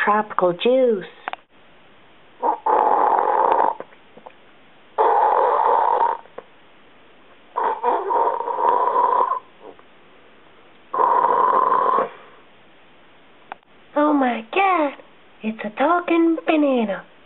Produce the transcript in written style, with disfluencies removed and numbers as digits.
tropical juice. Oh my God, it's a talking banana.